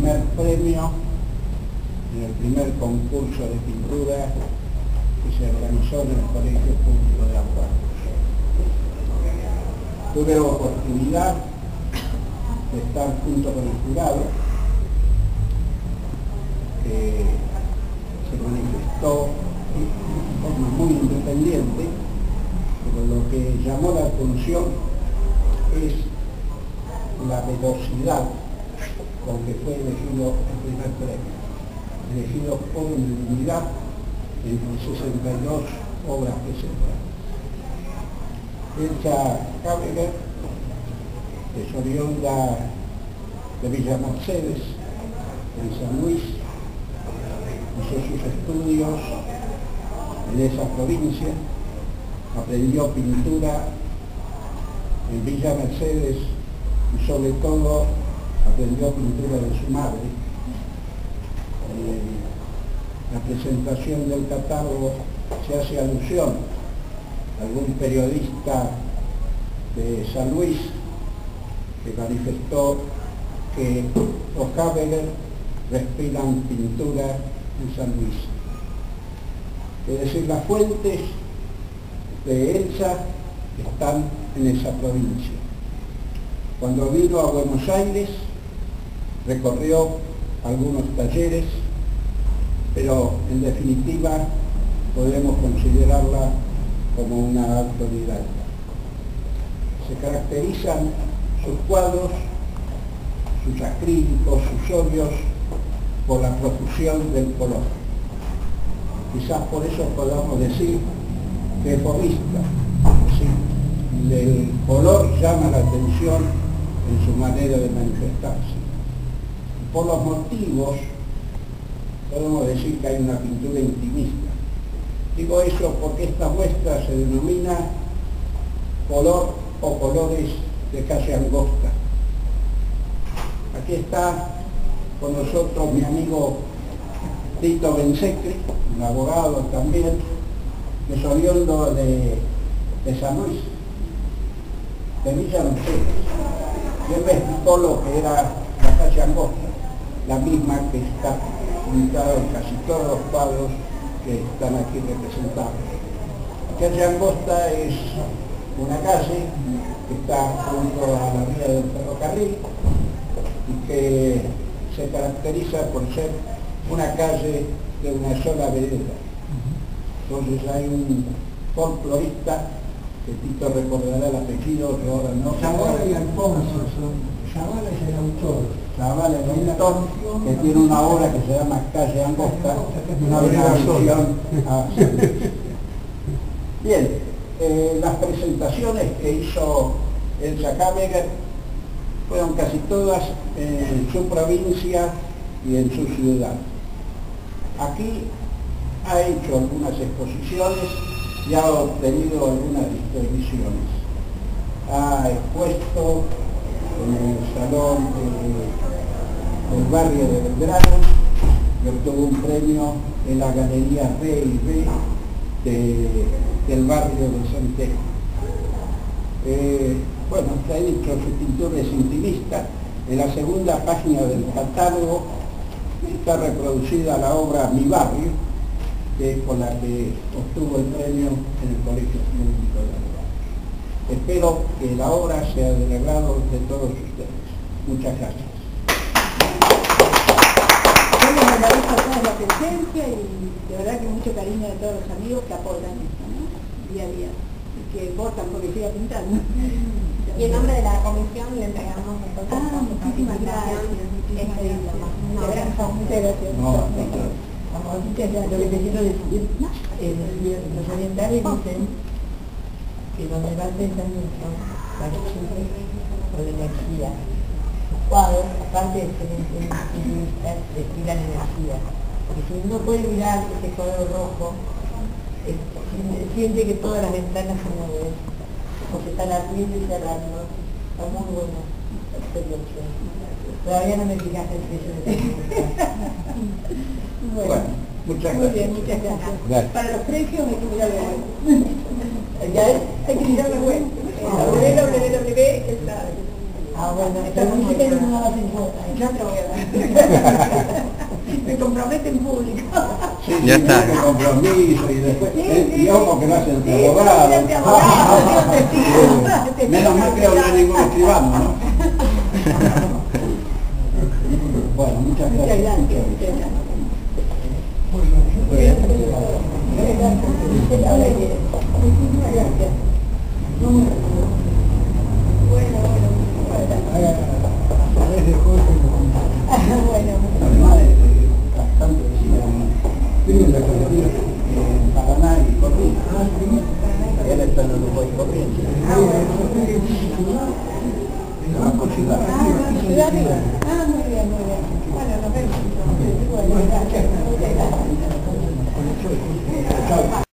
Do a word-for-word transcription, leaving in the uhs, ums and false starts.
primer premio en el primer concurso de pintura que se organizó en el Colegio Público de Abogados. Tuve la oportunidad de estar junto con el jurado, que se manifestó de forma muy independiente, pero lo que llamó la atención es la velocidad con que fue elegido el primer premio, elegido por unanimidad entre sesenta y dos obras presentadas. Elsa Cabeger es oriunda de Villa Mercedes, en San Luis, hizo sus estudios en esa provincia, aprendió pintura en Villa Mercedes y sobre todo aprendió pintura de su madre. En la presentación del catálogo se hace alusión a algún periodista de San Luis que manifestó que los Cabeger respiran pintura en San Luis. Es decir, las fuentes de Elsa están en esa provincia. Cuando vino a Buenos Aires, recorrió algunos talleres, pero en definitiva podemos considerarla como una autodidacta. Se caracterizan sus cuadros, sus acrílicos, sus óleos, por la profusión del color. Quizás por eso podamos decir que es forrista, ¿sí? El color llama la atención en su manera de manifestarse. Por los motivos, podemos decir que hay una pintura intimista. Digo eso porque esta muestra se denomina color o colores de calle angosta. Aquí está con nosotros mi amigo Tito Benseque, un abogado también, que es oriundo de, de San Luis, de Villa Mercedes. Y él me explicó lo que era la calle angosta, la misma que está pintada en casi todos los cuadros que están aquí representados. La calle angosta es una calle que está junto a la vía del ferrocarril y que se caracteriza por ser una calle de una sola vereda. Entonces hay un folclorista, que Tito recordará el apellido, que ahora no... Zavala y Alfonso son... Zavala es el autor. Zavala es el autor, que tiene una obra que se llama Calle Angosta, una alusión a... Bien, eh, las presentaciones que hizo Elsa Cabeger fueron casi todas en su provincia y en su ciudad. Aquí ha hecho algunas exposiciones y ha obtenido algunas distinciones. Ha expuesto en el salón de, del barrio de Belgrano y obtuvo un premio en la galería B y B de, del barrio de Santé. Eh, bueno, se ha dicho, su pintura es intimista. En la segunda página del catálogo está reproducida la obra Mi Barrio, que es con la que obtuvo el premio en el Colegio Público de Abogados. Espero que la obra sea del agrado de todos ustedes. Muchas gracias. Yo les agradezco a todos la presencia y de verdad que mucho cariño de todos los amigos que aportan esto, ¿no? Día a día, y que votan porque siga pintando. Y en nombre de la comisión le entregamos entonces Ah, muchísimas gracias, muchísimas este, gracias. un abrazo. Muchas gracias. No, no, Vamos, muchas gracias. Lo que te quiero decir, eh, los orientales dicen que donde va el pensamiento, va el chute o la energía. Los cuadros, aparte de ser intimistas, respiran energía. Porque si uno puede mirar ese color rojo, eh, siente que todas las ventanas se mueven, porque están abriendo y cerrando. Está muy buena la experiencia. Todavía no me fijaste el precio de la Bueno, Bueno, muchas muy gracias. bien, muchas gracias. Gracias. Para los precios hay que mirar la web. Ya hay que mirar la web. La web, www, está Ah, bueno, pero dice que no me das en cuota. Ya te voy a dar. Me compromete en público. Sí, sí, Ya está. tiene compromiso y después, Sí, eh, sí, y ojo que no hace el sí, abogado. sí, sí, abogado, sí, testigo, testigo. Menos mal que no hay ningún escribano, ¿no? Bueno, muchas Muchas gracias. gracias. muchas Muchas gracias. gracias. Muy bien. Muchísimas gracias. Bueno, bueno. A veces Jorge lo contaba. Bueno, Además de bastante en Paraná y Corrientes. Él está en Uruguay y Corrientes. Banco Ciudad. ah, ciudad arriba. Ah, muy bien, muy bien. Bueno, nos vemos. Bueno, gracias. Muchas gracias. Chao.